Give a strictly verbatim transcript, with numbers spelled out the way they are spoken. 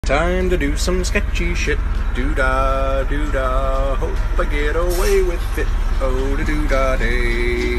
Time to do some sketchy shit. Doo-dah, doo-dah, hope I get away with it. Oh, da-doo-dah day.